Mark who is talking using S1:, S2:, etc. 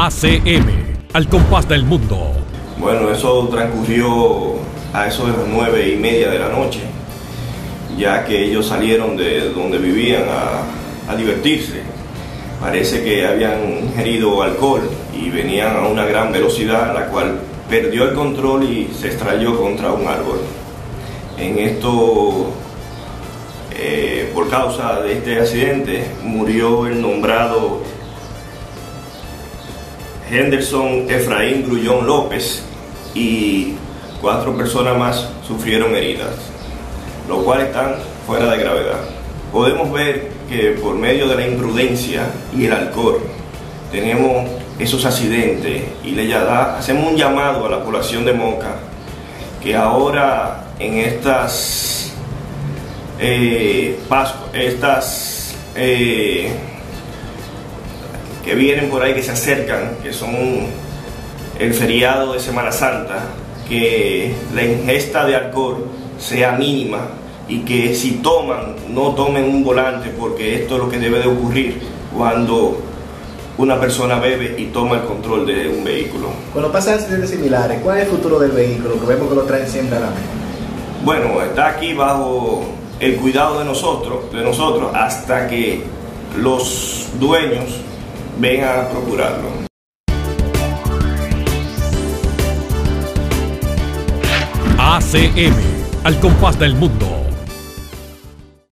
S1: ACM, al compás del mundo.
S2: Bueno, eso transcurrió a eso de las 9:30 de la noche, ya que ellos salieron de donde vivían a divertirse. Parece que habían ingerido alcohol y venían a una gran velocidad, la cual perdió el control y se estrelló contra un árbol. En esto, por causa de este accidente, murió el nombrado Henderson Efraín Grullón López y 4 personas más sufrieron heridas, lo cual están fuera de gravedad. Podemos ver que por medio de la imprudencia y el alcohol tenemos esos accidentes y hacemos un llamado a la población de Moca que ahora en estas que vienen por ahí, que se acercan, que son el feriado de Semana Santa, que la ingesta de alcohol sea mínima y que si toman, no tomen un volante, porque esto es lo que debe de ocurrir cuando una persona bebe y toma el control de un vehículo.
S3: Cuando pasan accidentes similares, ¿cuál es el futuro del vehículo? Que vemos que lo traen siempre a la mente.
S2: Bueno, está aquí bajo el cuidado de nosotros hasta que los dueños vengan a procurarlo.
S1: ACM, al compás del mundo.